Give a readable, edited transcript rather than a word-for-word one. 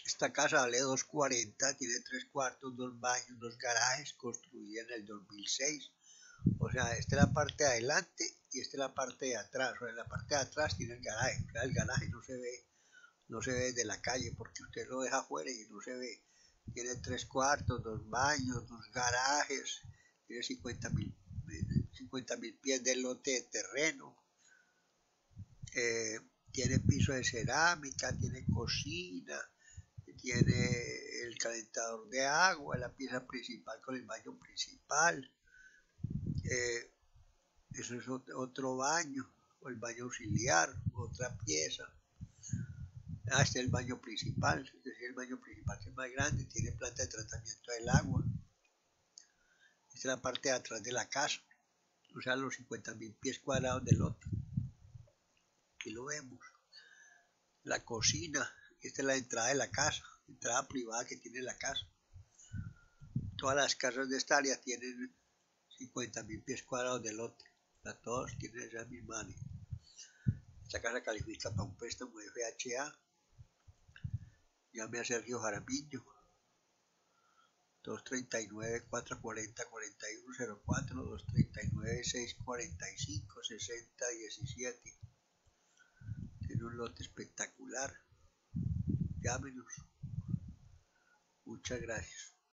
Esta casa vale 240, tiene 3 cuartos, 2 baños, 2 garajes, construida en el 2006. O sea, esta es la parte de adelante y esta es la parte de atrás. O sea, en la parte de atrás tiene el garaje. O sea, el garaje no se ve desde la calle porque usted lo deja afuera y no se ve. Tiene 3 cuartos, 2 baños, 2 garajes, tiene 50.000 pies de lote de terreno, tiene piso de cerámica, tiene cocina, tiene el calentador de agua, la pieza principal con el baño principal. Eh, Eso es otro baño, o el baño auxiliar, otra pieza. Este es el baño principal, es decir, el baño principal que es más grande, tiene planta de tratamiento del agua. Esta es la parte de atrás de la casa, o sea, los 50.000 pies cuadrados de lote. Aquí lo vemos. La cocina, esta es la entrada de la casa, entrada privada que tiene la casa. Todas las casas de esta área tienen 50.000 pies cuadrados de lote. O sea, todos tienen esa misma área. Esta casa califica para un préstamo de FHA. Llame a Sergio Jaramillo, 239-440-4104, 239-645-6017. Tiene un lote espectacular. Llámenos. Muchas gracias.